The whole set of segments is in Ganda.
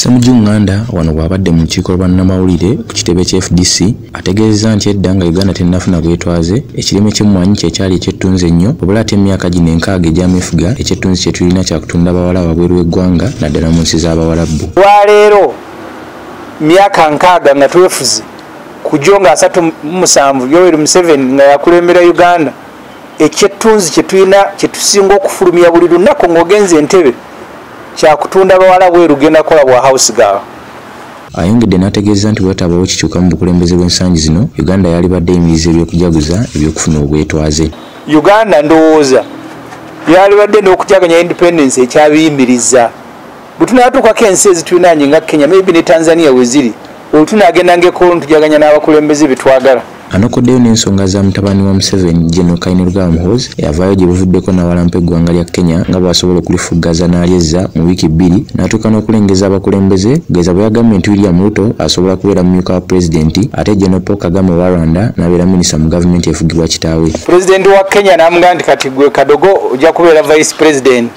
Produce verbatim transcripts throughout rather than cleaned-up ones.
Olukungaana wano bw'abadde mu lukiiko lwa bannamawulire ku kitebe kya F D C ategeezezza nti edda nga Uganda tennafuna bwetwaze ekirime ky'emmwanyi kye kyali ekyettunzi ennyo wabula ate emyaka gino enkaaga egy'ameefuga ekyettunzi kye tulina kya kutunda abawala wabweru w'eggwanga naddala mu nsi z'Abawarabu. Lwaleero myaka nkaaga nga twefuze kujo nga asatu mu musanvu Yoweri Museveni nga yakulembera Uganda ekyettunzi kye tulina kye tusinga okufulumya buli lunaku ng'ogenze entebe kya kutunda abawala bweru genda kola bwa house girl. Ayongedde n'ategeeza nti bwetabawo kikyuka mu bukulembeze bw'ensangi zino Uganda yali badde eyimiriza ebyokujaguza ebyokufuna obwetwaze. Uganda ndowooza yali badde n'okujaganya independence ekyabiyimiriza bwe tunaatuukako ensi ezitulinaanye nga Kenya maybe ne Tanzania we ziri olutunaagenda ng'ekolo ntujaganya n'abakulembeze betwagala. Anokoddeyo n'ensonga za mutabani wa Museveni General Kainerugaba Muhoozi eyavaayo gye buvuddeko n'awalampa eggwanga lya Kenya nga bw'asobola okulifuggaza n'alyezza mu wiiki bbiri n'atuuka n'okulengeza abakulembeze geza bwe yagambye nti William Ruto asobola kubeera mumyuka wa pulezidenti ate General Paul Kagame wa Rwanda n'abeera minisita mu gavumenti efugibwa kitaawe. Pulezidenti wa Kenya n'amugamba nti kati gwe Kadogo ojja kubeera vice president.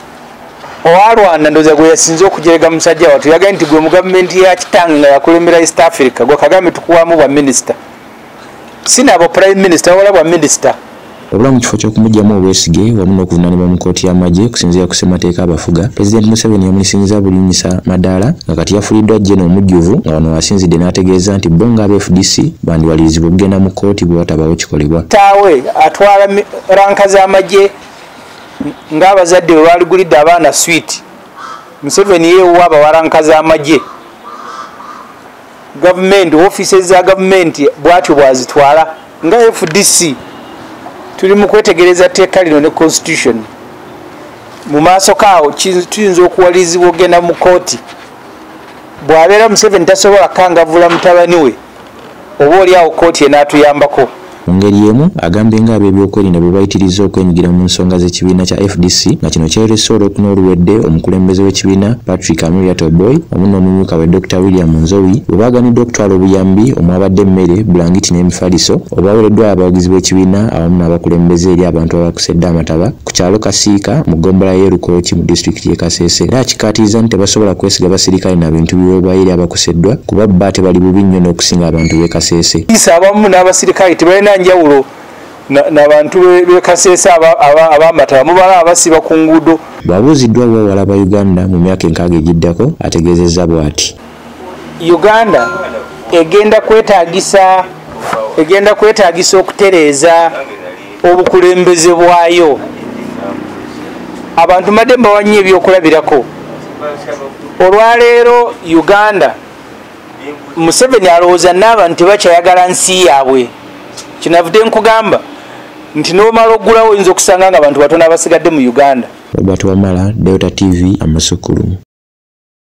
Owa Rwanda ndowooza gwe yasinze okujerega musajja wattu yagambye nti gwe mu gavumenti ya kitange nga yakulembera East Africa gwe Kagame tukuwamu bwa minisita. Sina abo prime minister wala bwa minister. Wabula mu kifo ky'okumugyamu obwesige wamu n'okuvunaanibwa mu kkooti y'amagye okusinziira ku ssemateeka abafuga Pulezidenti Museveni yamulisinziza bulinyisa madaala nga kati yafuliddwa Jeno omujjuvu nga wano asinzidde n'ategeeza nti bo nga aba F D C bandiwalirizibwa okugenda mu kkooti bwe watabawo kikolebwa. Taawe atwala ranka z'amagye ng'abazadde bwe baaligulidde abaana switi Museveni yeewa abawa ranka z'amagye. Government offices za government bwatyo bwazitwala nga F D C tuli mu kwetegereza tteeka lino ne constitution mu maaso kaawo tuyinza okuwalizibwa ogenda mu kooti bw'abeera Museveni tasobola kangavula mutabani we oba oliawo kooti enaatuyambako. Mu ngeri emu agambye nga ab'ebyokwerinda bwe bayitiriza okwenyigira mu nsonga z'ekibiina kya F D C nga kino kyerese olwokuna oluwedde omukulembeze w'ekibiina Patrick Amuria Toboy wamu n'omumyuka we Doctor William Nzowi bwe baaganidde okutwala obuyambi omwabadde emmere bulangiti n'emifaliso obwaweereddwa abawagizi b'ekibiina awamu n'abakulembeze eri abantu abakusedde amataba ku kyalo Kasiika mu ggombolola y'Erukooki mu disitulikiti y'e Kasese era akikaatiriza nti tebasobola kwesiga basirikale na bintu biweebwayo eri abakuseddwa kuba bba tebali bubi nnyo n'okusinga abantu b'e Kasese. Abamu n'abasirikale tebalina njawulo n'abantu b'e Kasese ab'amataba mubala abasiba ku nguudo. Bw'abuuziddwa bw'awala ba Uganda mu myaka enkaaga egiddako ategeezezza bw'ati. Uganda egenda kwetaagisa egenda kwetaagisa okutereeza obukulembeze bwayo. Abantu madde mbawannyo ebyokulabirako. Olwaleero Uganda Museveni alowooza n'abantu tebakyayagala nsi yaabwe. Kinavudde nkugamba nti n'omala oggulawo oyinza okusanga nga abantu batono abasigadde mu Uganda. Robert Wamala, Delta T V, Amasukulu.